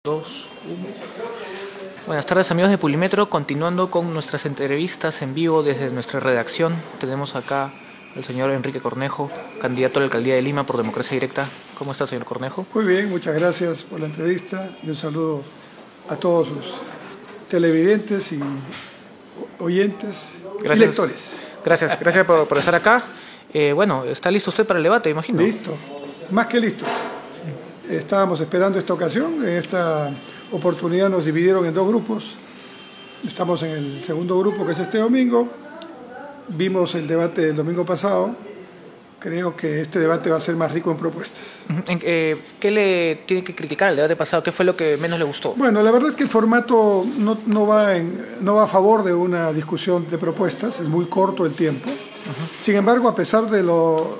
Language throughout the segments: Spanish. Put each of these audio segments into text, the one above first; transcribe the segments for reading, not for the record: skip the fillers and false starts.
Dos, uno. Buenas tardes, amigos de Pulimetro, continuando con nuestras entrevistas en vivo desde nuestra redacción. Tenemos acá al señor Enrique Cornejo, candidato a la alcaldía de Lima por Democracia Directa. ¿Cómo está, señor Cornejo? Muy bien, muchas gracias por la entrevista y un saludo a todos sus televidentes y oyentes y lectores. Gracias por estar acá. Bueno, ¿está listo usted para el debate, imagino? Listo, más que listo. Estábamos esperando esta ocasión. En esta oportunidad nos dividieron en dos grupos. Estamos en el segundo grupo, que es este domingo. Vimos el debate del domingo pasado. Creo que este debate va a ser más rico en propuestas. ¿Qué le tiene que criticar al debate pasado? ¿Qué fue lo que menos le gustó? Bueno, la verdad es que el formato no va a favor de una discusión de propuestas. Es muy corto el tiempo. Sin embargo, a pesar de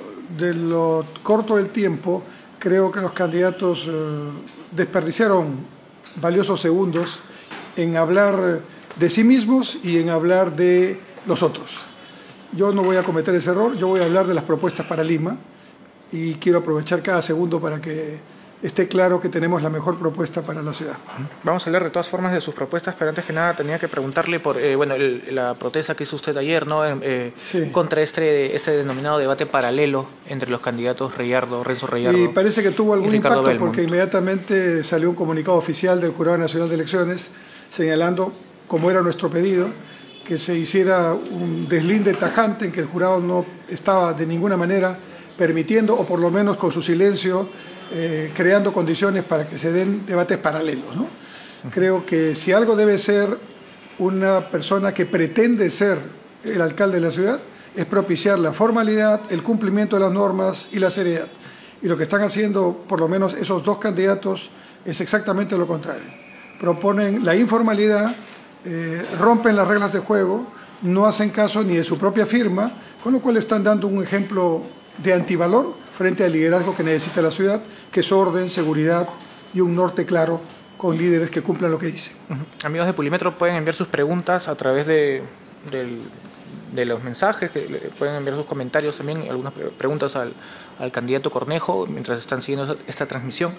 lo corto del tiempo, creo que los candidatos desperdiciaron valiosos segundos en hablar de sí mismos y en hablar de los otros. Yo no voy a cometer ese error, yo voy a hablar de las propuestas para Lima y quiero aprovechar cada segundo para que esté claro que tenemos la mejor propuesta para la ciudad. Vamos a hablar de todas formas de sus propuestas, pero antes que nada tenía que preguntarle por la protesta que hizo usted ayer, ¿no? Sí. Contra este denominado debate paralelo entre los candidatos Renzo Reyardo. Y parece que tuvo algún Ricardo impacto Belmont, porque inmediatamente salió un comunicado oficial del Jurado Nacional de Elecciones señalando, como era nuestro pedido, que se hiciera un deslinde tajante en que el jurado no estaba de ninguna manera permitiendo, o por lo menos con su silencio, creando condiciones para que se den debates paralelos, ¿no? Creo que si algo debe ser una persona que pretende ser el alcalde de la ciudad, es propiciar la formalidad, el cumplimiento de las normas y la seriedad. Y lo que están haciendo, por lo menos esos dos candidatos, es exactamente lo contrario. Proponen la informalidad, rompen las reglas de juego, no hacen caso ni de su propia firma, con lo cual están dando un ejemplo de antivalor frente al liderazgo que necesita la ciudad, que es orden, seguridad y un norte claro con líderes que cumplan lo que dicen. Amigos de Pulimetro, pueden enviar sus preguntas a través de los mensajes, pueden enviar sus comentarios también, algunas preguntas al candidato Cornejo mientras están siguiendo esta transmisión.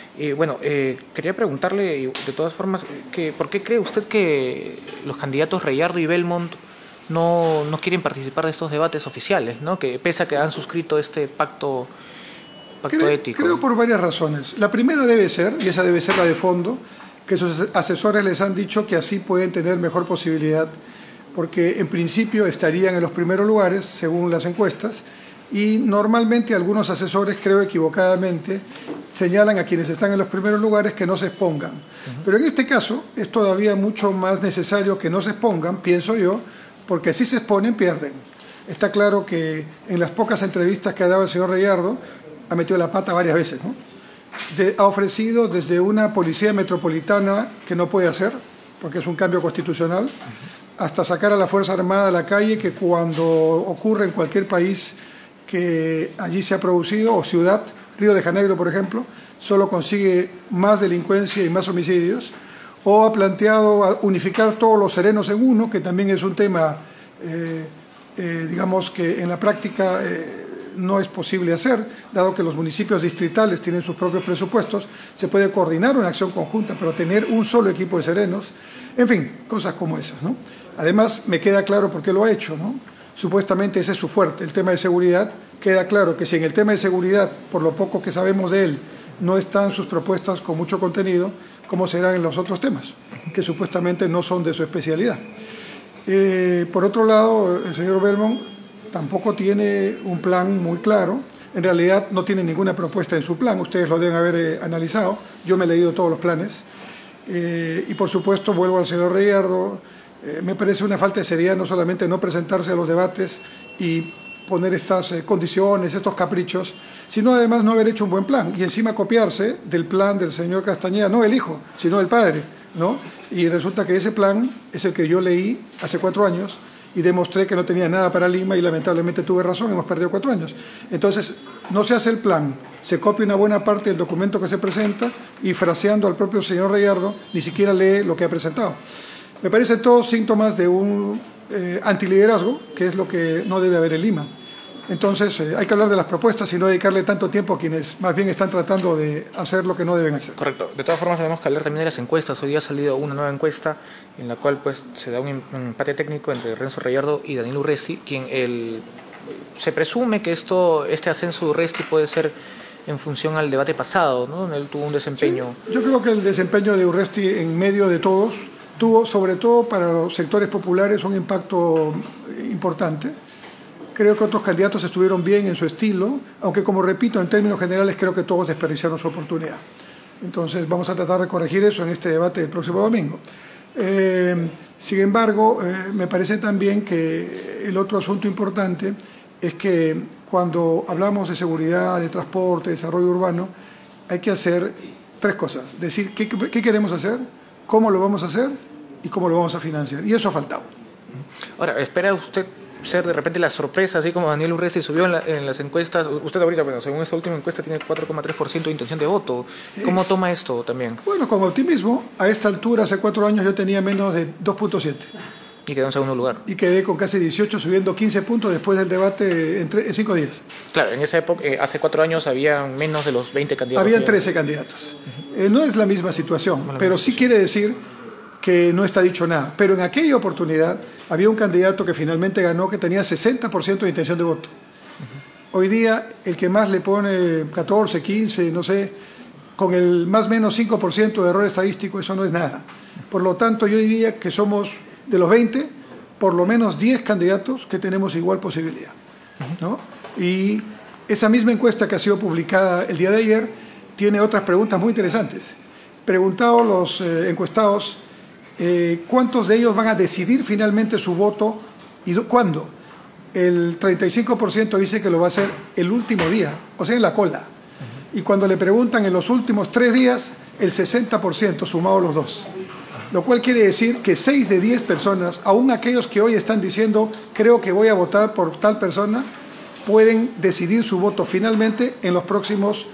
Quería preguntarle de todas formas, ¿por qué cree usted que los candidatos Reyardo y Belmont no quieren participar de estos debates oficiales, ¿no? Que pese a que han suscrito este pacto ético? Creo por varias razones. La primera debe ser, y esa debe ser la de fondo, que sus asesores les han dicho que así pueden tener mejor posibilidad, porque en principio estarían en los primeros lugares, según las encuestas, y normalmente algunos asesores, creo equivocadamente, señalan a quienes están en los primeros lugares que no se expongan. Pero en este caso es todavía mucho más necesario que no se expongan, pienso yo, porque si se exponen, pierden. Está claro que en las pocas entrevistas que ha dado el señor Reyardo, ha metido la pata varias veces, ¿no? Ha ofrecido desde una policía metropolitana que no puede hacer, porque es un cambio constitucional, hasta sacar a la Fuerza Armada a la calle, que cuando ocurre en cualquier país que allí se ha producido, o ciudad, Río de Janeiro, por ejemplo, solo consigue más delincuencia y más homicidios, o ha planteado unificar todos los serenos en uno, que también es un tema, digamos que en la práctica no es posible hacer, dado que los municipios distritales tienen sus propios presupuestos, se puede coordinar una acción conjunta, pero tener un solo equipo de serenos, en fin, cosas como esas, ¿no? Además, me queda claro por qué lo ha hecho, ¿no? Supuestamente ese es su fuerte, el tema de seguridad. Queda claro que si en el tema de seguridad, por lo poco que sabemos de él, no están sus propuestas con mucho contenido, ¿cómo serán en los otros temas, que supuestamente no son de su especialidad? Por otro lado, el señor Belmont tampoco tiene un plan muy claro. En realidad no tiene ninguna propuesta en su plan, ustedes lo deben haber analizado, yo me he leído todos los planes. Y por supuesto, vuelvo al señor Reyardo, me parece una falta de seriedad no solamente no presentarse a los debates y poner estas condiciones, estos caprichos, sino además no haber hecho un buen plan y encima copiarse del plan del señor Castañeda, no el hijo, sino el padre, ¿no? Y resulta que ese plan es el que yo leí hace 4 años y demostré que no tenía nada para Lima y lamentablemente tuve razón, hemos perdido 4 años. Entonces, no se hace el plan, se copia una buena parte del documento que se presenta y fraseando al propio señor Reyardo, ni siquiera lee lo que ha presentado. Me parecen todos síntomas de un antiliderazgo, que es lo que no debe haber en Lima. Entonces hay que hablar de las propuestas y no dedicarle tanto tiempo a quienes más bien están tratando de hacer lo que no deben hacer. Correcto. De todas formas tenemos que hablar también de las encuestas. Hoy día ha salido una nueva encuesta en la cual pues se da un empate técnico entre Renzo Rayardo y Daniel Urresti, se presume que este ascenso de Urresti puede ser en función al debate pasado, ¿no? Donde él tuvo un desempeño. Sí, yo creo que el desempeño de Urresti en medio de todos tuvo, sobre todo para los sectores populares, un impacto importante. Creo que otros candidatos estuvieron bien en su estilo, aunque como repito, en términos generales creo que todos desperdiciaron su oportunidad. Entonces vamos a tratar de corregir eso en este debate del próximo domingo. Sin embargo, me parece también que el otro asunto importante es que cuando hablamos de seguridad, de transporte, de desarrollo urbano, hay que hacer tres cosas. Decir qué queremos hacer, cómo lo vamos a hacer y cómo lo vamos a financiar. Y eso ha faltado. Ahora, ¿espera usted ser de repente la sorpresa, así como Daniel Urresti subió en las encuestas? Usted ahorita, bueno, según esta última encuesta, tiene 4,3% de intención de voto. ¿Cómo toma esto también? Bueno, con optimismo. A esta altura, hace 4 años, yo tenía menos de 2,7. Y quedó en segundo lugar. Y quedé con casi 18, subiendo 15 puntos después del debate en 5 días. Claro, en esa época, hace 4 años, había menos de los 20 candidatos. Habían 13 candidatos. No es la misma situación, pero sí quiere decir que no está dicho nada. Pero en aquella oportunidad había un candidato que finalmente ganó que tenía 60% de intención de voto. Hoy día el que más le pone 14, 15, no sé, con el más o menos 5% de error estadístico, eso no es nada. Por lo tanto, yo diría que somos de los 20, por lo menos 10 candidatos que tenemos igual posibilidad, ¿no? Y esa misma encuesta que ha sido publicada el día de ayer tiene otras preguntas muy interesantes. Preguntados los encuestados, ¿cuántos de ellos van a decidir finalmente su voto y cuándo? El 35% dice que lo va a hacer el último día, o sea, en la cola. Y cuando le preguntan en los últimos 3 días, el 60% sumado los dos. Lo cual quiere decir que 6 de 10 personas, aún aquellos que hoy están diciendo creo que voy a votar por tal persona, pueden decidir su voto finalmente en los próximos,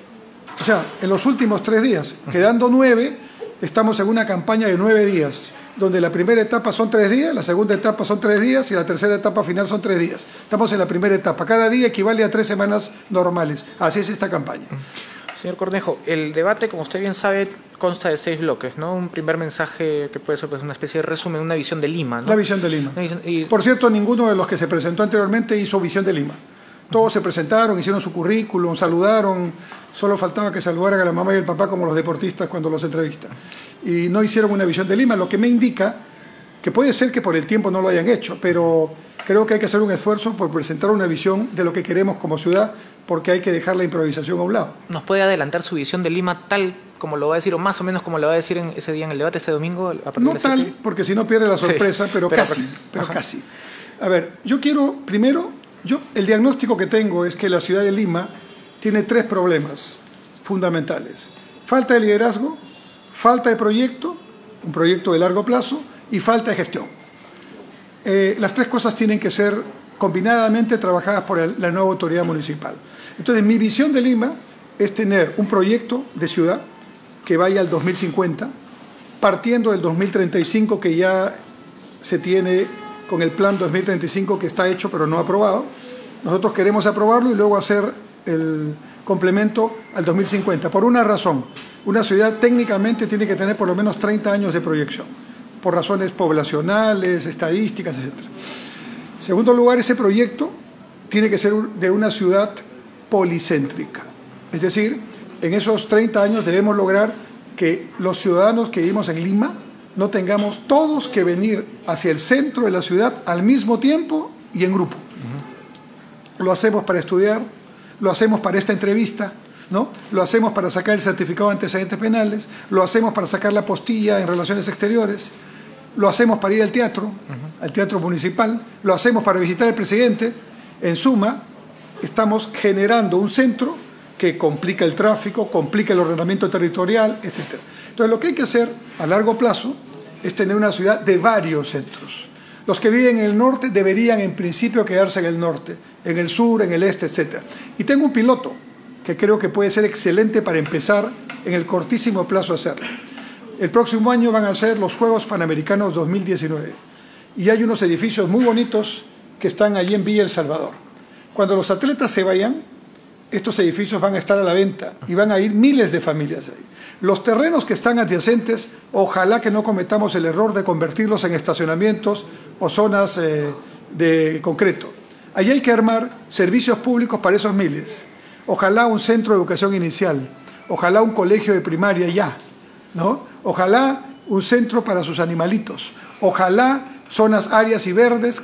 o sea, en los últimos 3 días. Quedando 9, estamos en una campaña de 9 días, donde la primera etapa son 3 días, la segunda etapa son 3 días y la tercera etapa final son 3 días. Estamos en la primera etapa. Cada día equivale a 3 semanas normales. Así es esta campaña. Señor Cornejo, el debate, como usted bien sabe, consta de 6 bloques, ¿no? Un primer mensaje que puede ser pues, una especie de resumen, una visión de Lima, ¿no? La visión de Lima. Por cierto, ninguno de los que se presentó anteriormente hizo visión de Lima. Todos se presentaron, hicieron su currículum, saludaron, solo faltaba que saludaran a la mamá y el papá como los deportistas cuando los entrevistan. Y no hicieron una visión de Lima, lo que me indica que puede ser que por el tiempo no lo hayan hecho, pero creo que hay que hacer un esfuerzo por presentar una visión de lo que queremos como ciudad, porque hay que dejar la improvisación a un lado. ¿Nos puede adelantar su visión de Lima tal como lo va a decir, o más o menos como lo va a decir en ese día en el debate, este domingo? No tal, porque si no pierde la sorpresa, sí, pero casi. A ver, yo quiero, primero, el diagnóstico que tengo es que la ciudad de Lima tiene 3 problemas fundamentales. Falta de liderazgo, falta de proyecto, un proyecto de largo plazo, y falta de gestión. Las 3 cosas tienen que ser combinadamente trabajadas por la nueva autoridad municipal. Entonces, mi visión de Lima es tener un proyecto de ciudad que vaya al 2050, partiendo del 2035 que ya se tiene con el plan 2035 que está hecho pero no aprobado. Nosotros queremos aprobarlo y luego hacer el complemento al 2050. Por una razón, una ciudad técnicamente tiene que tener por lo menos 30 años de proyección, por razones poblacionales, estadísticas, etc. En segundo lugar, ese proyecto tiene que ser de una ciudad policéntrica. Es decir, en esos 30 años debemos lograr que los ciudadanos que vivimos en Lima no tengamos todos que venir hacia el centro de la ciudad al mismo tiempo y en grupo. Lo hacemos para estudiar, lo hacemos para esta entrevista, ¿no? Lo hacemos para sacar el certificado de antecedentes penales, lo hacemos para sacar la postilla en relaciones exteriores, lo hacemos para ir al teatro municipal, lo hacemos para visitar al presidente. En suma, estamos generando un centro que complica el tráfico, complica el ordenamiento territorial, etc. Entonces, lo que hay que hacer a largo plazo es tener una ciudad de varios centros. Los que viven en el norte deberían, en principio, quedarse en el norte, en el sur, en el este, etc. Y tengo un piloto que creo que puede ser excelente para empezar en el cortísimo plazo a hacerlo. El próximo año van a ser los Juegos Panamericanos 2019 y hay unos edificios muy bonitos que están allí en Villa El Salvador. Cuando los atletas se vayan, estos edificios van a estar a la venta y van a ir miles de familias ahí. Los terrenos que están adyacentes, ojalá que no cometamos el error de convertirlos en estacionamientos o zonas de concreto. Allí hay que armar servicios públicos para esos miles. Ojalá un centro de educación inicial, ojalá un colegio de primaria ya, ¿no? Ojalá un centro para sus animalitos, ojalá zonas áreas y verdes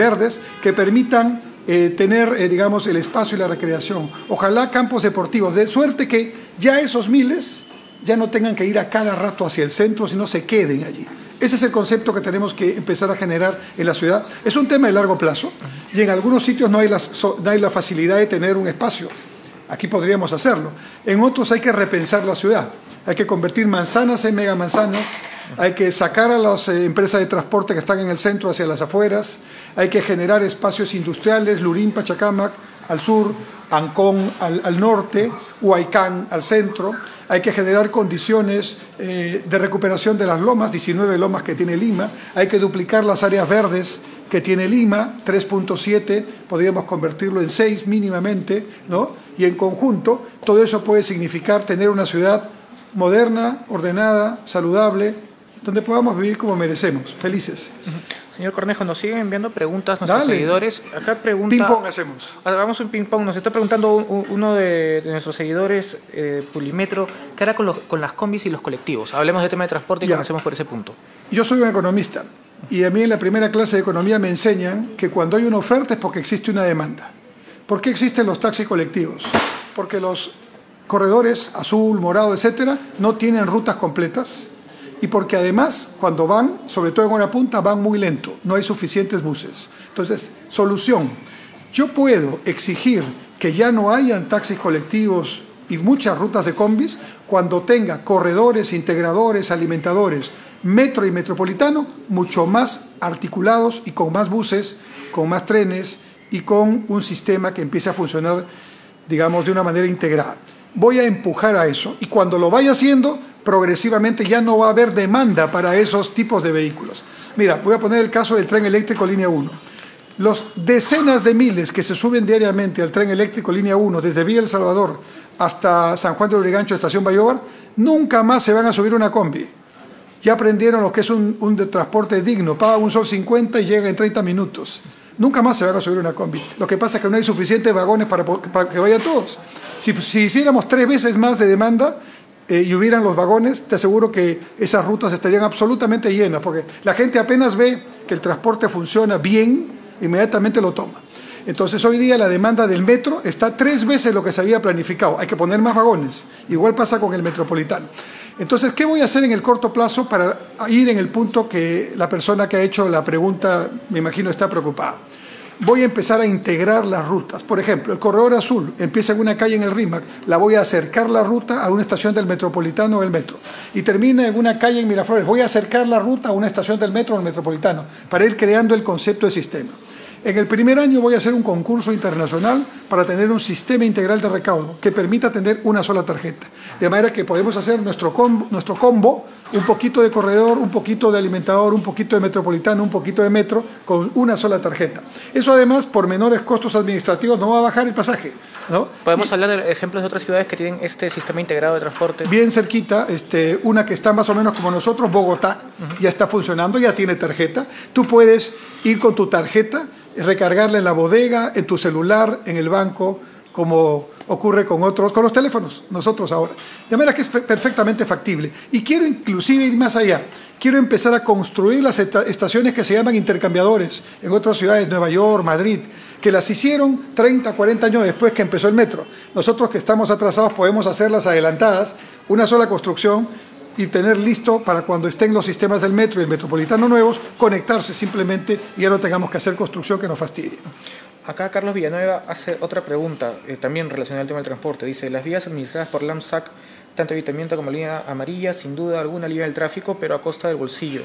que permitan tener, digamos, el espacio y la recreación. Ojalá campos deportivos, de suerte que ya esos miles ya no tengan que ir a cada rato hacia el centro, sino se queden allí. Ese es el concepto que tenemos que empezar a generar en la ciudad. Es un tema de largo plazo y en algunos sitios no hay la facilidad de tener un espacio. Aquí podríamos hacerlo. En otros hay que repensar la ciudad. Hay que convertir manzanas en megamanzanas, hay que sacar a las empresas de transporte que están en el centro hacia las afueras, hay que generar espacios industriales, Lurín, Pachacamac al sur, Ancón al norte, Huaycán al centro. Hay que generar condiciones de recuperación de las lomas, 19 lomas que tiene Lima. Hay que duplicar las áreas verdes que tiene Lima, 3.7, podríamos convertirlo en 6 mínimamente, ¿no? Y en conjunto, todo eso puede significar tener una ciudad moderna, ordenada, saludable, donde podamos vivir como merecemos, felices. Señor Cornejo, nos siguen enviando preguntas nuestros seguidores. Acá pregunta... Ping-pong hacemos. Hagamos un ping-pong. Nos está preguntando uno de nuestros seguidores, Pulimetro, ¿qué hará con las combis y los colectivos? Hablemos de tema de transporte y comencemos por ese punto. Yo soy un economista y a mí en la primera clase de economía me enseñan que cuando hay una oferta es porque existe una demanda. ¿Por qué existen los taxis colectivos? Porque los corredores, azul, morado, etcétera, no tienen rutas completas y porque además cuando van, sobre todo en hora punta, van muy lento, no hay suficientes buses. Entonces, solución, yo puedo exigir que ya no hayan taxis colectivos y muchas rutas de combis cuando tenga corredores, integradores, alimentadores, metro y metropolitano, mucho más articulados y con más buses, con más trenes y con un sistema que empiece a funcionar, digamos, de una manera integrada. Voy a empujar a eso y cuando lo vaya haciendo, progresivamente ya no va a haber demanda para esos tipos de vehículos. Mira, voy a poner el caso del tren eléctrico línea 1. Los decenas de miles que se suben diariamente al tren eléctrico línea 1 desde Villa El Salvador hasta San Juan de Lurigancho, estación Bayobar, nunca más se van a subir una combi. Ya aprendieron lo que es un transporte digno, paga un sol 50 y llega en 30 minutos. Nunca más se van a subir una combi. Lo que pasa es que no hay suficientes vagones para que vayan todos. Si hiciéramos 3 veces más de demanda y hubieran los vagones, te aseguro que esas rutas estarían absolutamente llenas, porque la gente apenas ve que el transporte funciona bien, inmediatamente lo toma. Entonces hoy día la demanda del metro está 3 veces lo que se había planificado. Hay que poner más vagones. Igual pasa con el metropolitano. Entonces, ¿qué voy a hacer en el corto plazo para ir en el punto que la persona que ha hecho la pregunta, me imagino, está preocupada? Voy a empezar a integrar las rutas. Por ejemplo, el corredor azul empieza en una calle en el RIMAC, la voy a acercar la ruta a una estación del metropolitano o el metro. Y termina en una calle en Miraflores, voy a acercar la ruta a una estación del metro o el metropolitano, para ir creando el concepto de sistema. En el primer año voy a hacer un concurso internacional para tener un sistema integral de recaudo que permita tener una sola tarjeta. De manera que podemos hacer nuestro combo, un poquito de corredor, un poquito de alimentador, un poquito de metropolitano, un poquito de metro, con una sola tarjeta. Eso además, por menores costos administrativos, no va a bajar el pasaje, ¿no? ¿Podemos hablar de ejemplos de otras ciudades que tienen este sistema integrado de transporte? Bien cerquita, una que está más o menos como nosotros, Bogotá, ya está funcionando, ya tiene tarjeta. Tú puedes ir con tu tarjeta, recargarla en la bodega, en tu celular, en el banco, como ocurre con los teléfonos, nosotros ahora. De manera que es perfectamente factible. Y quiero inclusive ir más allá. Quiero empezar a construir las estaciones que se llaman intercambiadores en otras ciudades, Nueva York, Madrid, que las hicieron 30, 40 años después que empezó el metro. Nosotros que estamos atrasados podemos hacerlas adelantadas, una sola construcción, y tener listo para cuando estén los sistemas del metro y el metropolitano nuevos, conectarse simplemente y ya no tengamos que hacer construcción que nos fastidie. Acá Carlos Villanueva hace otra pregunta, también relacionada al tema del transporte. Dice, las vías administradas por LAMSAC, tanto evitamiento como línea amarilla, sin duda alguna alivia el tráfico, pero a costa del bolsillo.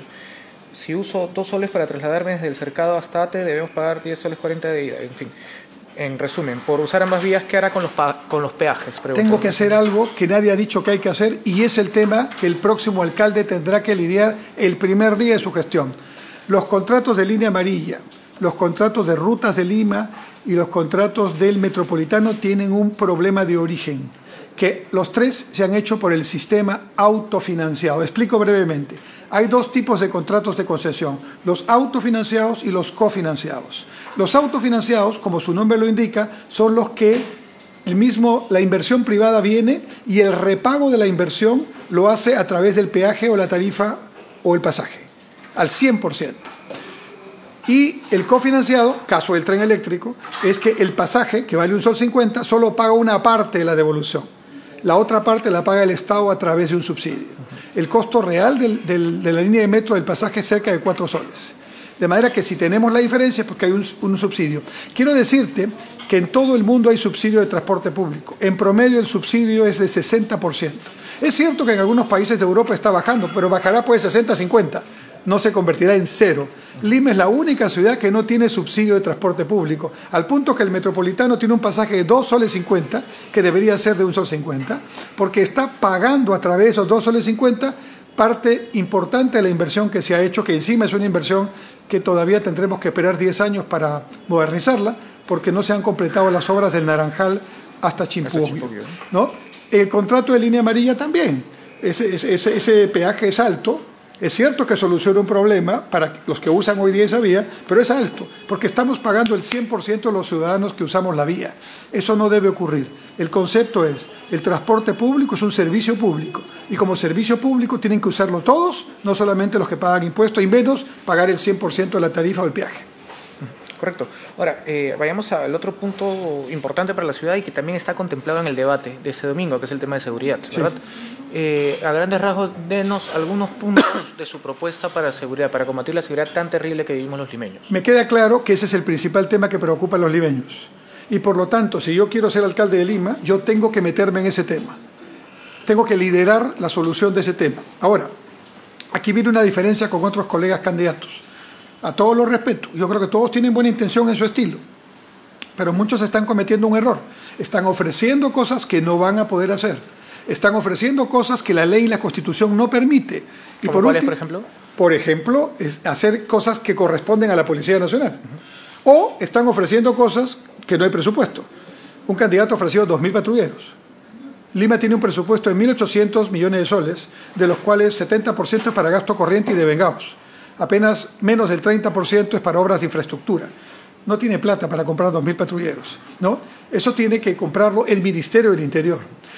Si uso 2 soles para trasladarme desde el Cercado hasta Ate, debemos pagar 10 soles 40 de ida. En fin, en resumen, por usar ambas vías, ¿qué hará con los peajes? Tengo que hacer algo que nadie ha dicho que hay que hacer, y es el tema que el próximo alcalde tendrá que lidiar el primer día de su gestión. Los contratos de línea amarilla, los contratos de Rutas de Lima y los contratos del Metropolitano tienen un problema de origen, que los tres se han hecho por el sistema autofinanciado. Explico brevemente. Hay dos tipos de contratos de concesión, los autofinanciados y los cofinanciados. Los autofinanciados, como su nombre lo indica, son los que la inversión privada viene y el repago de la inversión lo hace a través del peaje o la tarifa o el pasaje, al 100%. Y el cofinanciado, caso del tren eléctrico, es que el pasaje, que vale $1.50, solo paga una parte de la devolución. La otra parte la paga el Estado a través de un subsidio. El costo real de la línea de metro del pasaje es cerca de 4 soles. De manera que si tenemos la diferencia es porque hay un subsidio. Quiero decirte que en todo el mundo hay subsidio de transporte público. En promedio el subsidio es de 60%. Es cierto que en algunos países de Europa está bajando, pero bajará pues 60 a 50. No se convertirá en cero. Lima es la única ciudad que no tiene subsidio de transporte público, al punto que el Metropolitano tiene un pasaje de 2,50 soles, que debería ser de $1.50 sol, porque está pagando a través de esos 2,50 soles parte importante de la inversión que se ha hecho, que encima es una inversión que todavía tendremos que esperar 10 años para modernizarla, porque no se han completado las obras del Naranjal hasta Chimpuogui, ¿no? El contrato de línea amarilla también. Ese peaje es alto. Es cierto que soluciona un problema para los que usan hoy día esa vía, pero es alto, porque estamos pagando el 100% de los ciudadanos que usamos la vía. Eso no debe ocurrir. El concepto es, el transporte público es un servicio público, y como servicio público tienen que usarlo todos, no solamente los que pagan impuestos, y menos pagar el 100% de la tarifa o el peaje. Correcto. Ahora, vayamos al otro punto importante para la ciudad y que también está contemplado en el debate de este domingo, que es el tema de seguridad, ¿verdad? Sí. A grandes rasgos, denos algunos puntos de su propuesta para seguridad, para combatir la seguridad tan terrible que vivimos los limeños. Me queda claro que ese es el principal tema que preocupa a los limeños. Y por lo tanto, si yo quiero ser alcalde de Lima, yo tengo que meterme en ese tema. Tengo que liderar la solución de ese tema. Ahora, aquí viene una diferencia con otros colegas candidatos. A todos los respeto, yo creo que todos tienen buena intención en su estilo, pero muchos están cometiendo un error. Están ofreciendo cosas que no van a poder hacer. Están ofreciendo cosas que la ley y la Constitución no permite. Y ¿cuáles, por ejemplo? Por ejemplo, es hacer cosas que corresponden a la Policía Nacional. O están ofreciendo cosas que no hay presupuesto. Un candidato ofreció 2.000 patrulleros. Lima tiene un presupuesto de 1.800 millones de soles, de los cuales 70% es para gasto corriente y de vengados. Apenas menos del 30% es para obras de infraestructura. No tiene plata para comprar 2.000 patrulleros, ¿no? Eso tiene que comprarlo el Ministerio del Interior.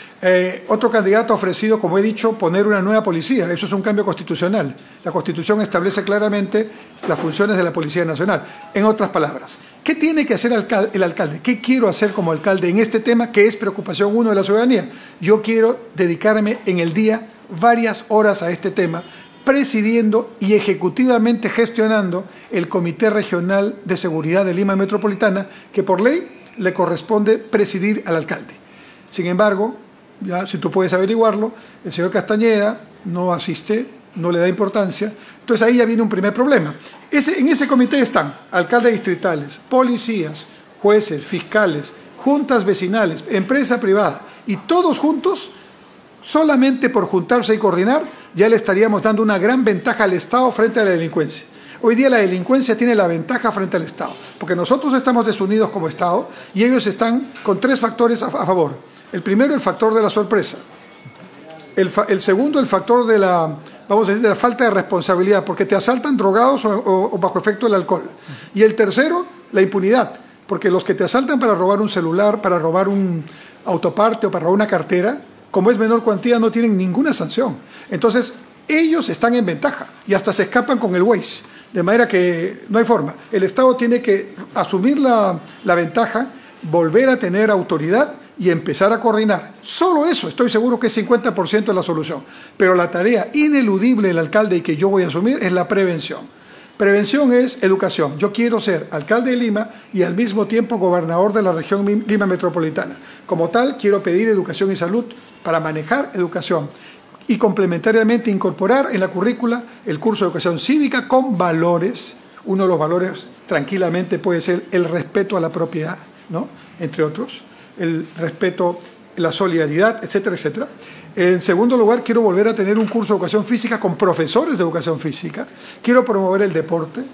Otro candidato ha ofrecido, como he dicho, poner una nueva policía. Eso es un cambio constitucional. La Constitución establece claramente las funciones de la Policía Nacional. En otras palabras, ¿qué tiene que hacer el alcalde? ¿Qué quiero hacer como alcalde en este tema que es preocupación uno de la ciudadanía? Yo quiero dedicarme en el día varias horas a este tema, presidiendo y ejecutivamente gestionando el Comité Regional de Seguridad de Lima Metropolitana, que por ley le corresponde presidir al alcalde. Sin embargo, ya si tú puedes averiguarlo, el señor Castañeda no asiste, no le da importancia, entonces ahí ya viene un primer problema. En ese comité están alcaldes distritales, policías, jueces, fiscales, juntas vecinales, empresa privada, y todos juntos, solamente por juntarse y coordinar, ya le estaríamos dando una gran ventaja al Estado frente a la delincuencia. Hoy día la delincuencia tiene la ventaja frente al Estado, porque nosotros estamos desunidos como Estado y ellos están con 3 factores a favor. El primero, el factor de la sorpresa. El segundo, el factor de la, vamos a decir, de la falta de responsabilidad, porque te asaltan drogados o bajo efecto del alcohol. Y el tercero, la impunidad, porque los que te asaltan para robar un celular, para robar un autoparte o para robar una cartera, como es menor cuantía, no tienen ninguna sanción. Entonces, ellos están en ventaja y hasta se escapan con el Waze. De manera que no hay forma. El Estado tiene que asumir la ventaja, volver a tener autoridad y empezar a coordinar. Solo eso, estoy seguro que es 50% de la solución. Pero la tarea ineludible del alcalde y que yo voy a asumir es la prevención. Prevención es educación. Yo quiero ser alcalde de Lima y al mismo tiempo gobernador de la región Lima Metropolitana. Como tal, quiero pedir educación y salud para manejar educación y complementariamente incorporar en la currícula el curso de educación cívica con valores. Uno de los valores tranquilamente puede ser el respeto a la propiedad, ¿no? Entre otros, el respeto, la solidaridad, etcétera, etcétera. En segundo lugar, quiero volver a tener un curso de educación física con profesores de educación física. Quiero promover el deporte.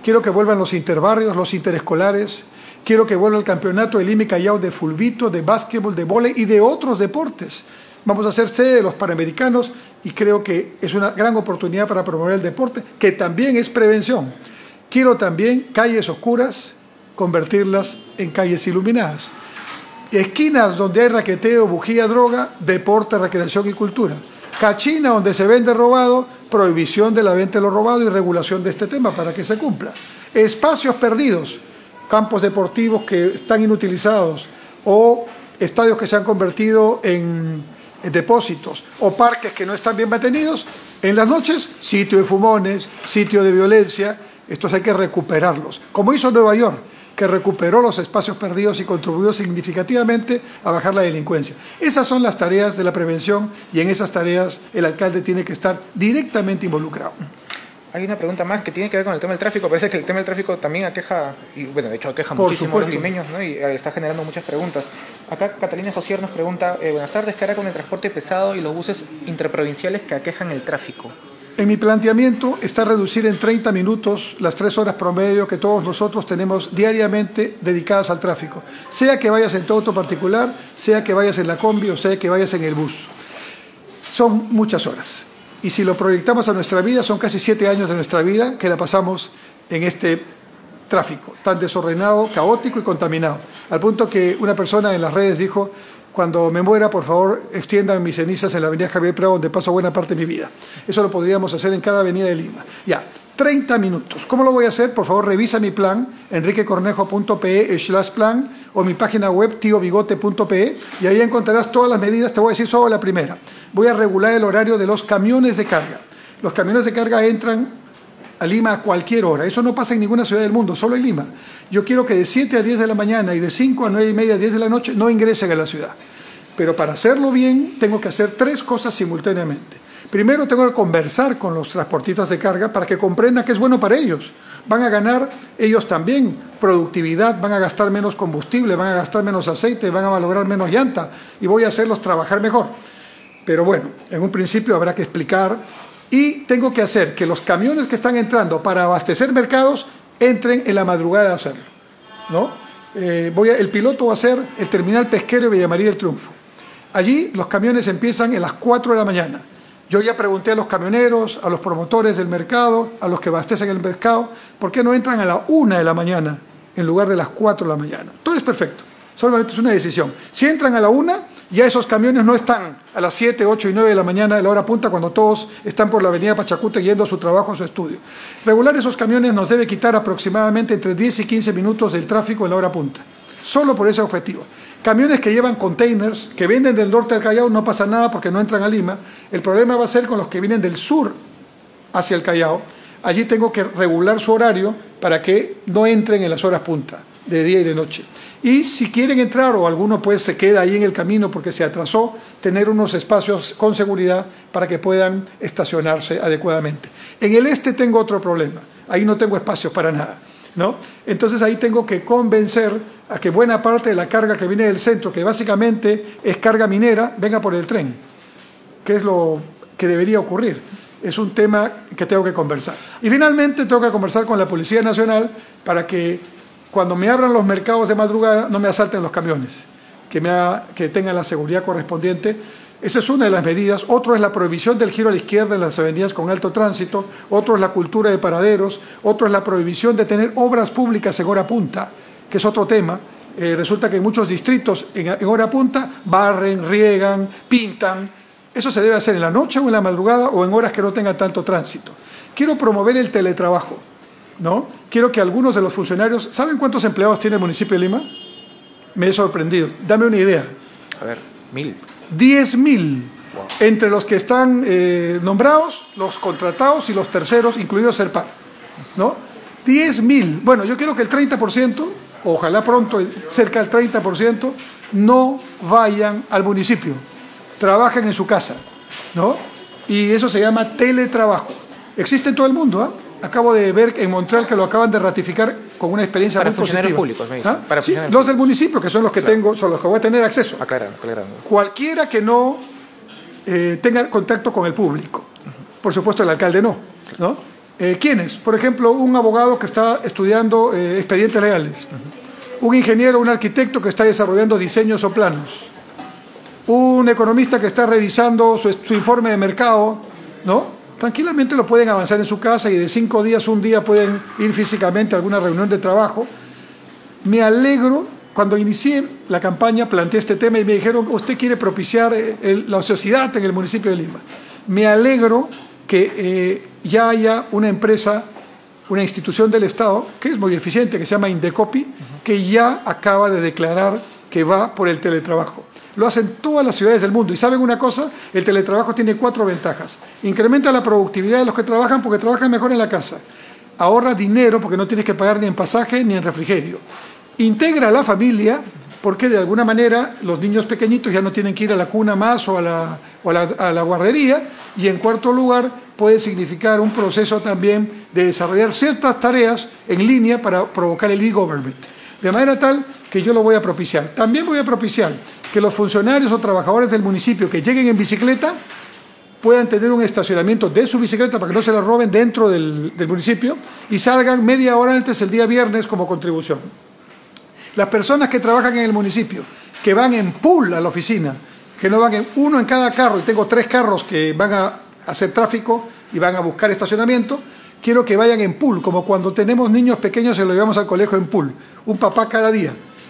quiero que vuelvan los interbarrios, los interescolares, quiero que vuelva el campeonato de Lima y Callao de fulbito, de básquetbol, de vóley y de otros deportes. Vamos a ser sede de los Panamericanos y creo que es una gran oportunidad para promover el deporte, que también es prevención. Quiero también calles oscuras, convertirlas en calles iluminadas. Esquinas donde hay raqueteo, bujía, droga, deporte, recreación y cultura. Cachina donde se vende robado, prohibición de la venta de lo robado y regulación de este tema para que se cumpla. Espacios perdidos, campos deportivos que están inutilizados o estadios que se han convertido en depósitos o parques que no están bien mantenidos. En las noches, sitio de fumones, sitio de violencia, estos hay que recuperarlos. Como hizo Nueva York, que recuperó los espacios perdidos y contribuyó significativamente a bajar la delincuencia. Esas son las tareas de la prevención y en esas tareas el alcalde tiene que estar directamente involucrado. Hay una pregunta más que tiene que ver con el tema del tráfico. Parece que el tema del tráfico también aqueja, y bueno, de hecho aqueja muchísimo a los limeños, ¿no? Y está generando muchas preguntas. Acá Catalina Socier nos pregunta, buenas tardes, ¿qué hará con el transporte pesado y los buses interprovinciales que aquejan el tráfico? En mi planteamiento está reducir en 30 minutos las 3 horas promedio que todos nosotros tenemos diariamente dedicadas al tráfico. Sea que vayas en tu auto particular, sea que vayas en la combi o sea que vayas en el bus. Son muchas horas. Y si lo proyectamos a nuestra vida, son casi 7 años de nuestra vida que la pasamos en este tráfico tan desordenado, caótico y contaminado. Al punto que una persona en las redes dijo, cuando me muera, por favor, extiendan mis cenizas en la avenida Javier Prado, donde paso buena parte de mi vida. Eso lo podríamos hacer en cada avenida de Lima. Ya, 30 minutos. ¿Cómo lo voy a hacer? Por favor, revisa mi plan, enriquecornejo.pe/plan o mi página web, tiobigote.pe, y ahí encontrarás todas las medidas. Te voy a decir solo la primera. Voy a regular el horario de los camiones de carga. Los camiones de carga entran a Lima a cualquier hora. Eso no pasa en ninguna ciudad del mundo, solo en Lima. Yo quiero que de 7 a 10 de la mañana y de 5 a 9 y media, 10 de la noche, no ingresen a la ciudad. Pero para hacerlo bien, tengo que hacer 3 cosas simultáneamente. Primero, tengo que conversar con los transportistas de carga para que comprendan que es bueno para ellos. Van a ganar ellos también productividad, van a gastar menos combustible, van a gastar menos aceite, van a malograr menos llanta y voy a hacerlos trabajar mejor. Pero bueno, en un principio habrá que explicar y tengo que hacer que los camiones que están entrando para abastecer mercados entren en la madrugada a hacerlo, ¿no? El piloto va a ser el terminal pesquero de Villa María del Triunfo. Allí los camiones empiezan a las 4 de la mañana. Yo ya pregunté a los camioneros, a los promotores del mercado, a los que abastecen el mercado, ¿por qué no entran a la 1 de la mañana en lugar de las 4 de la mañana? Todo es perfecto, solamente es una decisión. Si entran a la 1, ya esos camiones no están a las 7, 8 y 9 de la mañana de la hora punta cuando todos están por la avenida Pachacute yendo a su trabajo, a su estudio. Regular esos camiones nos debe quitar aproximadamente entre 10 y 15 minutos del tráfico en la hora punta, solo por ese objetivo. Camiones que llevan containers, que vienen del norte del Callao, no pasa nada porque no entran a Lima. El problema va a ser con los que vienen del sur hacia el Callao. Allí tengo que regular su horario para que no entren en las horas punta, de día y de noche. Y si quieren entrar o alguno pues se queda ahí en el camino porque se atrasó, tener unos espacios con seguridad para que puedan estacionarse adecuadamente. En el este tengo otro problema, ahí no tengo espacios para nada, ¿no? Entonces ahí tengo que convencer a que buena parte de la carga que viene del centro, que básicamente es carga minera, venga por el tren, que es lo que debería ocurrir. Es un tema que tengo que conversar. Y finalmente tengo que conversar con la Policía Nacional para que cuando me abran los mercados de madrugada no me asalten los camiones, que tengan la seguridad correspondiente. Esa es una de las medidas. Otro es la prohibición del giro a la izquierda en las avenidas con alto tránsito. Otro es la cultura de paraderos. Otro es la prohibición de tener obras públicas en hora punta, que es otro tema. Resulta que en muchos distritos en hora punta barren, riegan, pintan. Eso se debe hacer en la noche o en la madrugada o en horas que no tengan tanto tránsito. Quiero promover el teletrabajo, ¿no? Quiero que algunos de los funcionarios... ¿Saben cuántos empleados tiene el municipio de Lima? Me he sorprendido. Dame una idea. A ver, 1000. 10.000. Wow. Entre los que están nombrados, los contratados y los terceros, incluidos Serpar, ¿no? 10.000. Bueno, yo quiero que el 30%, ojalá pronto cerca del 30%, no vayan al municipio. Trabajen en su casa, ¿no? Y eso se llama teletrabajo. Existe en todo el mundo, ¿ah? Acabo de ver en Montreal que lo acaban de ratificar con una experiencia para muy funcionarios positiva. Públicos, me dicen. ¿Ah? Para Sí, funcionarios los del municipio, que son los que tengo, son los que voy a tener acceso. Aclarando. Cualquiera que no tenga contacto con el público. Por supuesto, el alcalde no, ¿no? ¿Quiénes? Por ejemplo, un abogado que está estudiando expedientes legales, un ingeniero, un arquitecto que está desarrollando diseños o planos, un economista que está revisando su informe de mercado, ¿no? Tranquilamente lo pueden avanzar en su casa y de 5 días, un día pueden ir físicamente a alguna reunión de trabajo. Me alegro, cuando inicié la campaña planteé este tema y me dijeron, usted quiere propiciar la ociosidad en el municipio de Lima. Me alegro que ya haya una empresa, una institución del Estado, que es muy eficiente, que se llama Indecopi, que ya acaba de declarar que va por el teletrabajo. Lo hacen todas las ciudades del mundo. Y ¿saben una cosa? El teletrabajo tiene 4 ventajas. Incrementa la productividad de los que trabajan porque trabajan mejor en la casa. Ahorra dinero porque no tienes que pagar ni en pasaje ni en refrigerio. Integra a la familia porque de alguna manera los niños pequeñitos ya no tienen que ir a la cuna más o a la guardería. Y en cuarto lugar puede significar un proceso también de desarrollar ciertas tareas en línea para provocar el e-government. De manera tal que yo lo voy a propiciar. También voy a propiciar que los funcionarios o trabajadores del municipio que lleguen en bicicleta puedan tener un estacionamiento de su bicicleta para que no se la roben dentro del municipio y salgan media hora antes el día viernes como contribución. Las personas que trabajan en el municipio, que van en pool a la oficina, que no van uno en cada carro, y tengo 3 carros que van a hacer tráfico y van a buscar estacionamiento, quiero que vayan en pool, como cuando tenemos niños pequeños y los llevamos al colegio en pool, un papá cada día.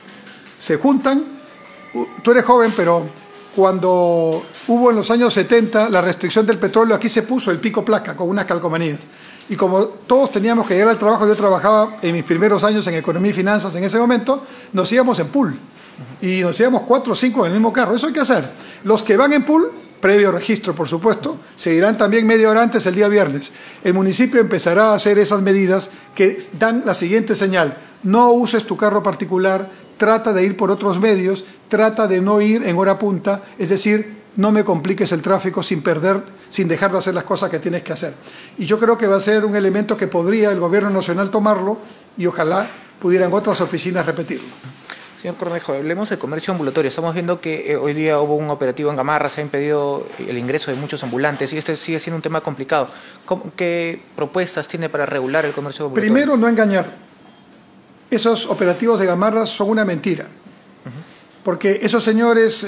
Se juntan, tú eres joven, pero cuando hubo en los años 70 la restricción del petróleo, aquí se puso el pico placa con unas calcomanías. Y como todos teníamos que llegar al trabajo, yo trabajaba en mis primeros años en economía y finanzas en ese momento, nos íbamos en pool. Y nos íbamos 4 o 5 en el mismo carro. Eso hay que hacer. Los que van en pool, previo registro por supuesto, se irán también media hora antes el día viernes. El municipio empezará a hacer esas medidas que dan la siguiente señal: no uses tu carro particular, trata de ir por otros medios, trata de no ir en hora punta, es decir, no me compliques el tráfico sin dejar de hacer las cosas que tienes que hacer. Y yo creo que va a ser un elemento que podría el gobierno nacional tomarlo y ojalá pudieran otras oficinas repetirlo. Señor Cornejo, hablemos del comercio ambulatorio. Estamos viendo que hoy día hubo un operativo en Gamarra, se ha impedido el ingreso de muchos ambulantes y este sigue siendo un tema complicado. ¿Qué propuestas tiene para regular el comercio ambulatorio? Primero, no engañar. Esos operativos de Gamarra son una mentira. Porque esos señores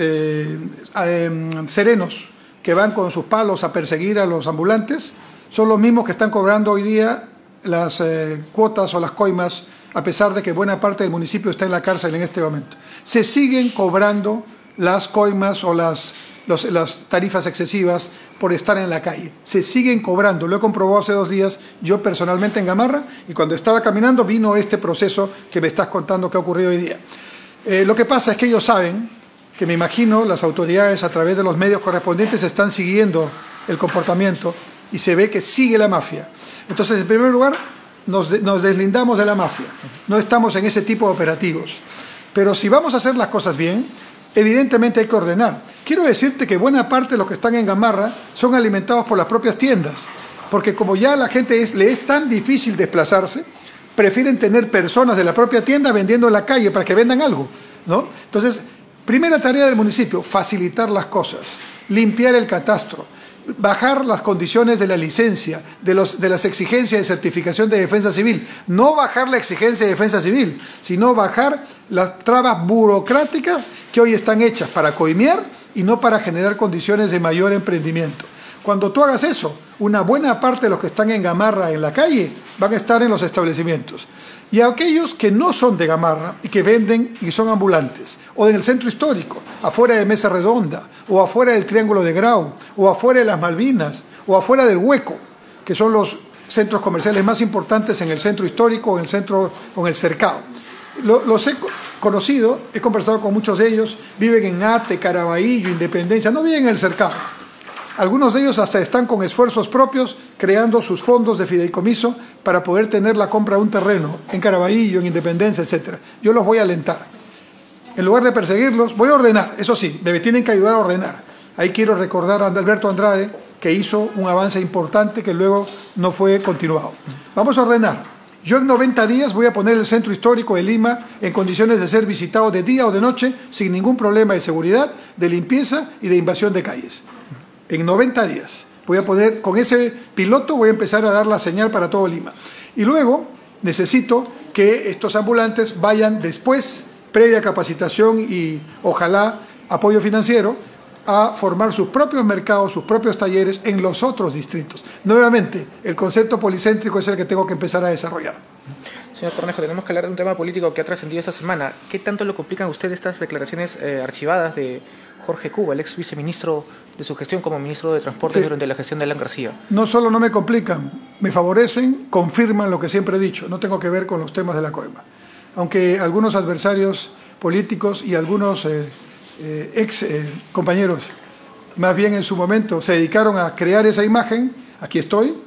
serenos que van con sus palos a perseguir a los ambulantes son los mismos que están cobrando hoy día las cuotas o las coimas, a pesar de que buena parte del municipio está en la cárcel en este momento. Se siguen cobrando las coimas o las tarifas excesivas por estar en la calle. Se siguen cobrando. Lo he comprobado hace 2 días yo personalmente en Gamarra y cuando estaba caminando vino este proceso que me estás contando que ha ocurrido hoy día. Lo que pasa es que ellos saben que, me imagino, las autoridades a través de los medios correspondientes están siguiendo el comportamiento y se ve que sigue la mafia. Entonces, en primer lugar, nos deslindamos de la mafia. No estamos en ese tipo de operativos. Pero si vamos a hacer las cosas bien, evidentemente hay que ordenar. Quiero decirte que buena parte de los que están en Gamarra son alimentados por las propias tiendas, porque como ya a la gente le es tan difícil desplazarse, prefieren tener personas de la propia tienda vendiendo en la calle para que vendan algo, ¿no? Entonces, primera tarea del municipio, facilitar las cosas, limpiar el catastro, bajar las condiciones de la licencia, de las exigencias de certificación de defensa civil. No bajar la exigencia de defensa civil, sino bajar las trabas burocráticas que hoy están hechas para coimear y no para generar condiciones de mayor emprendimiento. Cuando tú hagas eso, una buena parte de los que están en Gamarra en la calle van a estar en los establecimientos. Y a aquellos que no son de Gamarra y que venden y son ambulantes, o en el centro histórico, afuera de Mesa Redonda, o afuera del Triángulo de Grau, o afuera de las Malvinas, o afuera del Hueco, que son los centros comerciales más importantes en el centro histórico o en el centro o en el cercado. Los he conocido, he conversado con muchos de ellos, viven en Ate, Caraballo, Independencia, no viven en el cercado. Algunos de ellos hasta están con esfuerzos propios creando sus fondos de fideicomiso para poder tener la compra de un terreno en Caraballo, en Independencia, etc. Yo los voy a alentar. En lugar de perseguirlos, voy a ordenar. Eso sí, me tienen que ayudar a ordenar. Ahí quiero recordar a Alberto Andrade, que hizo un avance importante que luego no fue continuado. Vamos a ordenar. Yo en 90 días voy a poner el centro histórico de Lima en condiciones de ser visitado de día o de noche sin ningún problema de seguridad, de limpieza y de invasión de calles. En 90 días. Voy a poder, con ese piloto voy a empezar a dar la señal para todo Lima. Y luego necesito que estos ambulantes vayan después, previa capacitación y ojalá apoyo financiero, a formar sus propios mercados, sus propios talleres en los otros distritos. Nuevamente, el concepto policéntrico es el que tengo que empezar a desarrollar. Señor Cornejo, tenemos que hablar de un tema político que ha trascendido esta semana. ¿Qué tanto lo complican a usted estas declaraciones archivadas de Jorge Cuba, el ex viceministro de su gestión como ministro de Transporte durante la gestión de Alan García? No solo no me complican, me favorecen, confirman lo que siempre he dicho. No tengo que ver con los temas de la COIMA. Aunque algunos adversarios políticos y algunos ex compañeros, más bien en su momento, se dedicaron a crear esa imagen, aquí estoy.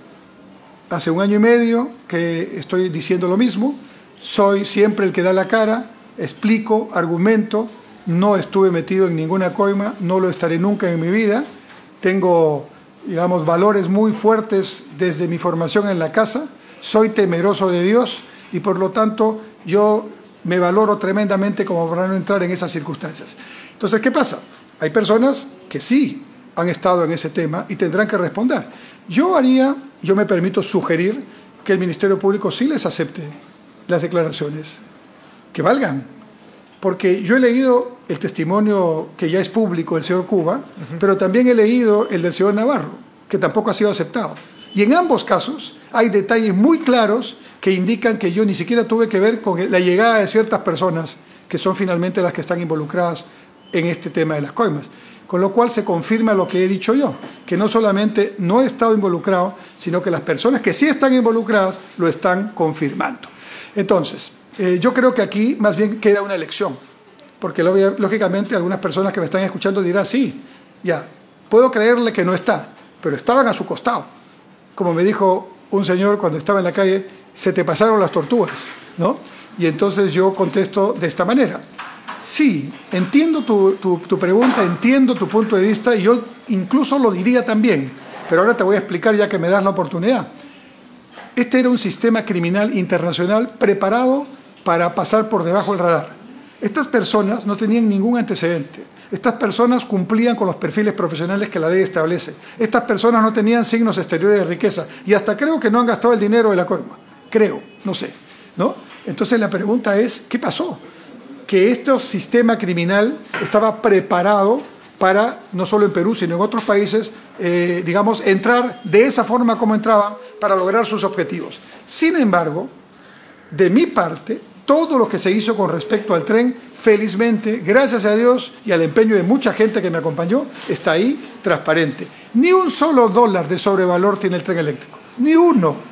Hace 1 año y medio que estoy diciendo lo mismo, soy siempre el que da la cara, explico, argumento, no estuve metido en ninguna coima, no lo estaré nunca en mi vida, tengo, digamos, valores muy fuertes desde mi formación en la casa, soy temeroso de Dios y por lo tanto yo me valoro tremendamente como para no entrar en esas circunstancias. Entonces, ¿qué pasa? Hay personas que sí han estado en ese tema y tendrán que responder. Yo me permito sugerir que el Ministerio Público sí les acepte las declaraciones, que valgan. Porque yo he leído el testimonio que ya es público del señor Cuba, pero también he leído el del señor Navarro, que tampoco ha sido aceptado. Y en ambos casos hay detalles muy claros que indican que yo ni siquiera tuve que ver con la llegada de ciertas personas que son finalmente las que están involucradas en este tema de las coimas. Con lo cual se confirma lo que he dicho yo, que no solamente no he estado involucrado, sino que las personas que sí están involucradas lo están confirmando. Entonces, yo creo que aquí más bien queda una elección, porque lógicamente algunas personas que me están escuchando dirán, sí, ya, puedo creerle que no está, pero estaban a su costado. Como me dijo un señor cuando estaba en la calle, se te pasaron las tortugas, ¿no? Y entonces yo contesto de esta manera. Sí, entiendo tu pregunta, entiendo tu punto de vista y yo incluso lo diría también, pero ahora te voy a explicar ya que me das la oportunidad. Este era un sistema criminal internacional preparado para pasar por debajo del radar. Estas personas no tenían ningún antecedente. Estas personas cumplían con los perfiles profesionales que la ley establece. Estas personas no tenían signos exteriores de riqueza y hasta creo que no han gastado el dinero de la coima. Creo, no sé, ¿no? Entonces la pregunta es, ¿qué pasó? Que este sistema criminal estaba preparado para, no solo en Perú, sino en otros países, digamos, entrar de esa forma como entraban para lograr sus objetivos. Sin embargo, de mi parte, todo lo que se hizo con respecto al tren, felizmente, gracias a Dios y al empeño de mucha gente que me acompañó, está ahí transparente. Ni un solo dólar de sobrevalor tiene el tren eléctrico, ni uno.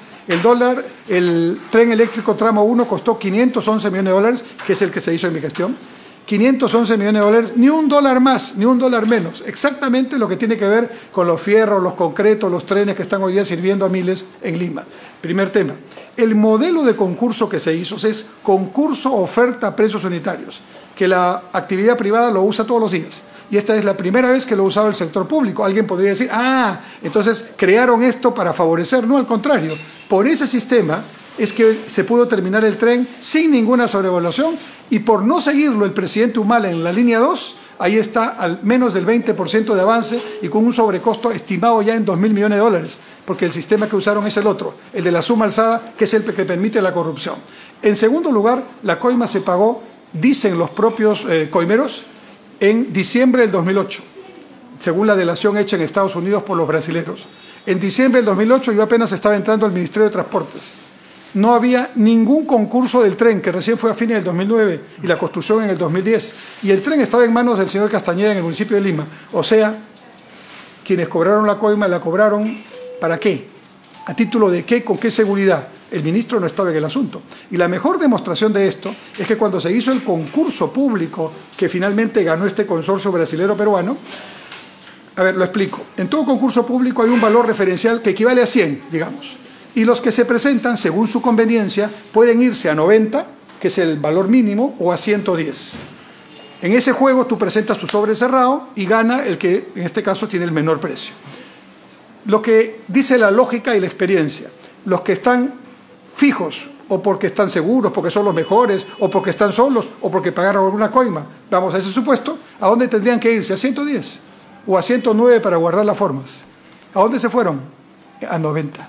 El tren eléctrico tramo 1 costó 511 millones de dólares, que es el que se hizo en mi gestión. 511 millones de dólares, ni un dólar más, ni un dólar menos. Exactamente lo que tiene que ver con los fierros, los concretos, los trenes que están hoy día sirviendo a miles en Lima. Primer tema. El modelo de concurso que se hizo es concurso, oferta, precios unitarios, que la actividad privada lo usa todos los días. Y esta es la primera vez que lo ha usado el sector público. Alguien podría decir, entonces crearon esto para favorecer. No, al contrario. Por ese sistema es que se pudo terminar el tren sin ninguna sobrevaluación y por no seguirlo el presidente Humala en la línea 2, ahí está al menos del 20% de avance y con un sobrecosto estimado ya en 2.000 millones de dólares, porque el sistema que usaron es el otro, el de la suma alzada, que es el que permite la corrupción. En segundo lugar, la coima se pagó, dicen los propios coimeros, en diciembre del 2008, según la delación hecha en Estados Unidos por los brasileros. En diciembre del 2008 yo apenas estaba entrando al Ministerio de Transportes. No había ningún concurso del tren, que recién fue a fines del 2009 y la construcción en el 2010. Y el tren estaba en manos del señor Castañeda en el municipio de Lima. O sea, quienes cobraron la coima la cobraron ¿para qué? ¿A título de qué? ¿Con qué seguridad? El ministro no estaba en el asunto. Y la mejor demostración de esto es que cuando se hizo el concurso público que finalmente ganó este consorcio brasilero-peruano, a ver, lo explico. En todo concurso público hay un valor referencial que equivale a 100, digamos. Y los que se presentan, según su conveniencia, pueden irse a 90, que es el valor mínimo, o a 110. En ese juego tú presentas tu sobre cerrado y gana el que, en este caso, tiene el menor precio. Lo que dice la lógica y la experiencia, los que están fijos, o porque están seguros, porque son los mejores, o porque están solos, o porque pagaron alguna coima, vamos a ese supuesto, ¿a dónde tendrían que irse? A 110 o a 109 para guardar las formas. ¿A dónde se fueron? A 90.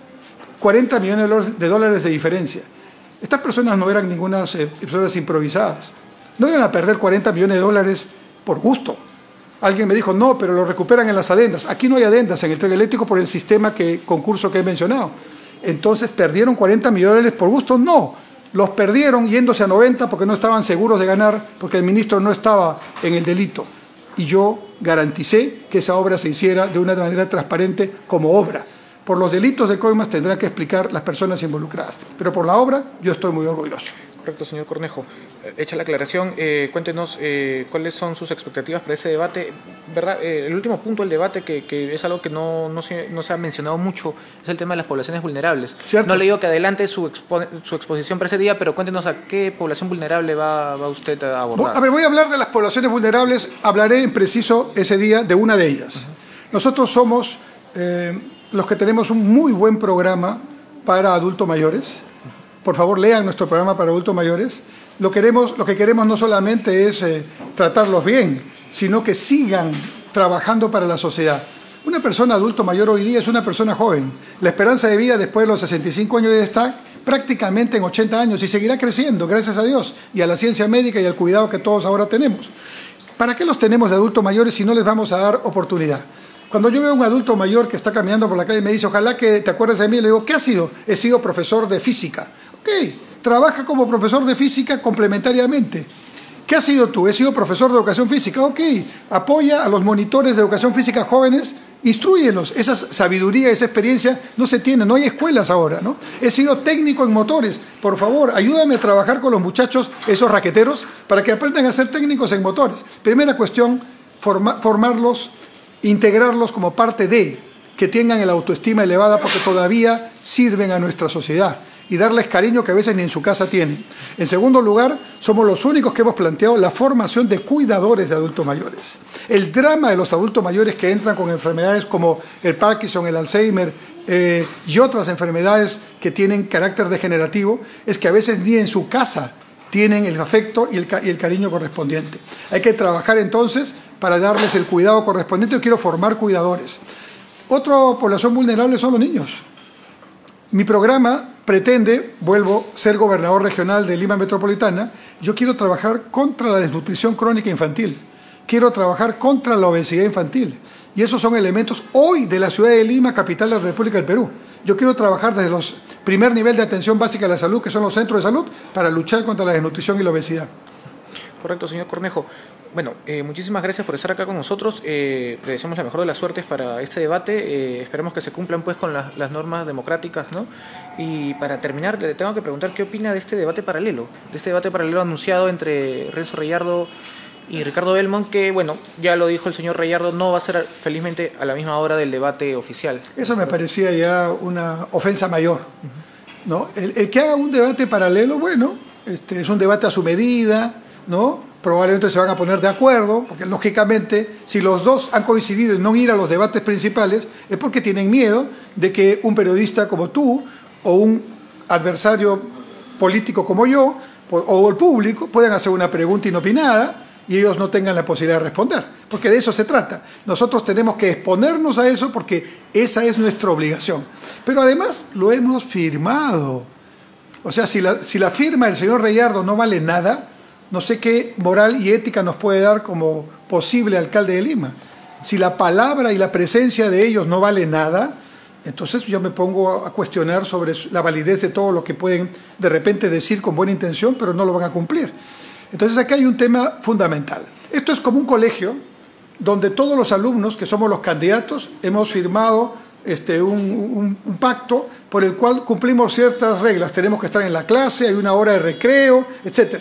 40 millones de dólares de diferencia. Estas personas no eran ninguna personas improvisadas. No iban a perder 40 millones de dólares por gusto. Alguien me dijo, no, pero lo recuperan en las adendas. Aquí no hay adendas en el tren eléctrico por el sistema concurso que he mencionado. Entonces, ¿perdieron 40 millones de dólares por gusto? No. Los perdieron yéndose a 90 porque no estaban seguros de ganar, porque el ministro no estaba en el delito. Y yo garanticé que esa obra se hiciera de una manera transparente como obra. Por los delitos de coimas tendrán que explicar las personas involucradas. Pero por la obra yo estoy muy orgulloso. Correcto, señor Cornejo. Hecha la aclaración, cuéntenos cuáles son sus expectativas para ese debate. ¿Verdad? El último punto del debate, que es algo que no se ha mencionado mucho, es el tema de las poblaciones vulnerables. ¿Cierto? No le digo que adelante su exposición para ese día, pero cuéntenos a qué población vulnerable va usted a abordar. A ver, voy a hablar de las poblaciones vulnerables. Hablaré en preciso ese día de una de ellas. Nosotros somos los que tenemos un muy buen programa para adultos mayores. Por favor, lean nuestro programa para adultos mayores. Lo que queremos no solamente es tratarlos bien, sino que sigan trabajando para la sociedad. Una persona adulto mayor hoy día es una persona joven. La esperanza de vida después de los 65 años ya está prácticamente en 80 años y seguirá creciendo, gracias a Dios, y a la ciencia médica y al cuidado que todos ahora tenemos. ¿Para qué los tenemos de adultos mayores si no les vamos a dar oportunidad? Cuando yo veo a un adulto mayor que está caminando por la calle y me dice, ojalá que te acuerdes de mí, le digo, ¿qué has sido? He sido profesor de física. Ok, trabaja como profesor de física complementariamente. ¿Qué has sido tú? He sido profesor de educación física. Ok, apoya a los monitores de educación física jóvenes, instrúyelos. Esa sabiduría, esa experiencia no se tiene, no hay escuelas ahora, ¿no? He sido técnico en motores. Por favor, ayúdame a trabajar con los muchachos, esos raqueteros, para que aprendan a ser técnicos en motores. Primera cuestión, formarlos, integrarlos como parte de, que tengan el autoestima elevada porque todavía sirven a nuestra sociedad y darles cariño que a veces ni en su casa tienen. En segundo lugar, somos los únicos que hemos planteado la formación de cuidadores de adultos mayores. El drama de los adultos mayores que entran con enfermedades como el Parkinson, el Alzheimer y otras enfermedades que tienen carácter degenerativo es que a veces ni en su casa tienen el afecto y el cariño correspondiente. Hay que trabajar entonces para darles el cuidado correspondiente. Yo quiero formar cuidadores. Otra población vulnerable son los niños. Mi programa pretende, vuelvo, ser gobernador regional de Lima Metropolitana. Yo quiero trabajar contra la desnutrición crónica infantil. Quiero trabajar contra la obesidad infantil. Y esos son elementos hoy de la ciudad de Lima, capital de la República del Perú. Yo quiero trabajar desde los primer nivel de atención básica de la salud, que son los centros de salud, para luchar contra la desnutrición y la obesidad. Correcto, señor Cornejo. Bueno, muchísimas gracias por estar acá con nosotros. Le deseamos la mejor de las suertes para este debate. Esperemos que se cumplan pues con las normas democráticas, ¿no? Y para terminar, le tengo que preguntar qué opina de este debate paralelo, anunciado entre Renzo Reyardo y Ricardo Belmont, que, bueno, ya lo dijo el señor Reyardo, no va a ser felizmente a la misma hora del debate oficial. Eso me parecía ya una ofensa mayor, ¿no? El que haga un debate paralelo, bueno, es un debate a su medida, ¿no? Probablemente se van a poner de acuerdo, porque lógicamente, si los dos han coincidido en no ir a los debates principales, es porque tienen miedo de que un periodista como tú, o un adversario político como yo, o el público, puedan hacer una pregunta inopinada y ellos no tengan la posibilidad de responder, porque de eso se trata. Nosotros tenemos que exponernos a eso porque esa es nuestra obligación. Pero además lo hemos firmado. O sea, si la firma del señor Reyardo no vale nada, no sé qué moral y ética nos puede dar como posible alcalde de Lima. Si la palabra y la presencia de ellos no vale nada, entonces yo me pongo a cuestionar sobre la validez de todo lo que pueden de repente decir con buena intención, pero no lo van a cumplir. Entonces aquí hay un tema fundamental. Esto es como un colegio donde todos los alumnos que somos los candidatos hemos firmado un pacto por el cual cumplimos ciertas reglas. Tenemos que estar en la clase, hay una hora de recreo, etc.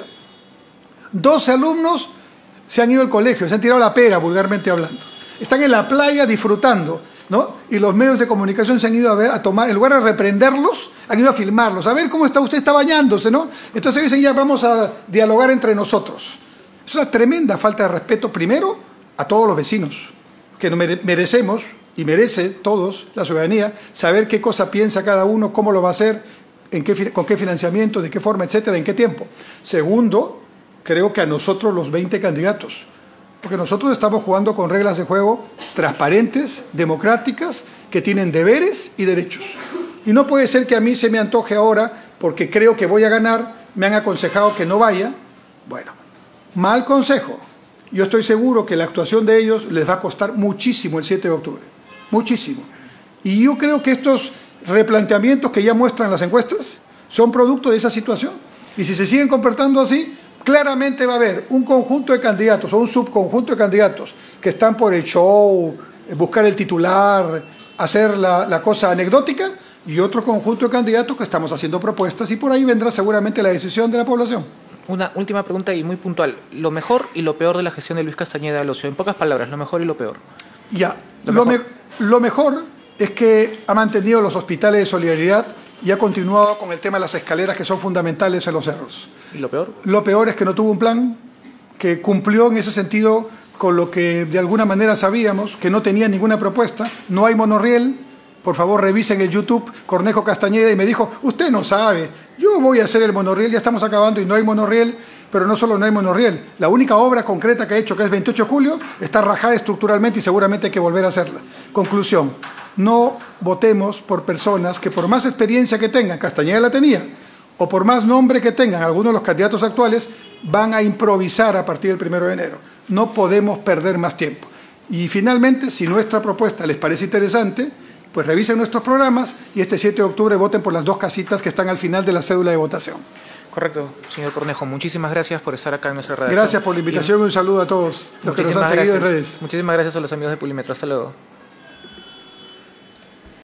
12 alumnos se han ido al colegio, se han tirado la pera, vulgarmente hablando. Están en la playa disfrutando, ¿no? Y los medios de comunicación se han ido a tomar, en lugar de reprenderlos, han ido a filmarlos. A ver cómo está, usted está bañándose, ¿no? Entonces dicen, ya vamos a dialogar entre nosotros. Es una tremenda falta de respeto, primero, a todos los vecinos, que merecemos, y merece todos, la ciudadanía, saber qué cosa piensa cada uno, cómo lo va a hacer, con qué financiamiento, de qué forma, etcétera, en qué tiempo. Segundo, creo que a nosotros los 20 candidatos, porque nosotros estamos jugando con reglas de juego transparentes, democráticas que tienen deberes y derechos. Y no puede ser que a mí se me antoje ahora, porque creo que voy a ganar, me han aconsejado que no vaya. Bueno, mal consejo. Yo estoy seguro que la actuación de ellos les va a costar muchísimo el 7 de octubre. Muchísimo. Y yo creo que estos replanteamientos que ya muestran las encuestas son producto de esa situación. Y si se siguen comportando así, claramente va a haber un conjunto de candidatos o un subconjunto de candidatos que están por el show, buscar el titular, hacer la cosa anecdótica, y otro conjunto de candidatos que estamos haciendo propuestas, y por ahí vendrá seguramente la decisión de la población. Una última pregunta y muy puntual. Lo mejor y lo peor de la gestión de Luis Castañeda Alosio. En pocas palabras, lo mejor y lo peor. Ya, lo mejor es que ha mantenido los hospitales de solidaridad y ha continuado con el tema de las escaleras, que son fundamentales en los cerros. ¿Y lo peor? Lo peor es que no tuvo un plan que cumplió en ese sentido con lo que de alguna manera sabíamos, que no tenía ninguna propuesta. No hay monorriel. Por favor, revisen el YouTube Cornejo Castañeda, y me dijo, usted no sabe, yo voy a hacer el monorriel, ya estamos acabando y no hay monorriel. Pero no solo no hay monorriel, la única obra concreta que ha hecho, que es 28 de julio, está rajada estructuralmente y seguramente hay que volver a hacerla. Conclusión, no votemos por personas que por más experiencia que tengan, Castañeda la tenía, o por más nombre que tengan algunos de los candidatos actuales, van a improvisar a partir del 1 de enero. No podemos perder más tiempo. Y finalmente, si nuestra propuesta les parece interesante, pues revisen nuestros programas y este 7 de octubre voten por las 2 casitas que están al final de la cédula de votación. Correcto, señor Cornejo. Muchísimas gracias por estar acá en nuestra redacción. Gracias por la invitación y un saludo a todos los que nos han seguido en redes. Muchísimas gracias a los amigos de Pulímetro. Hasta luego.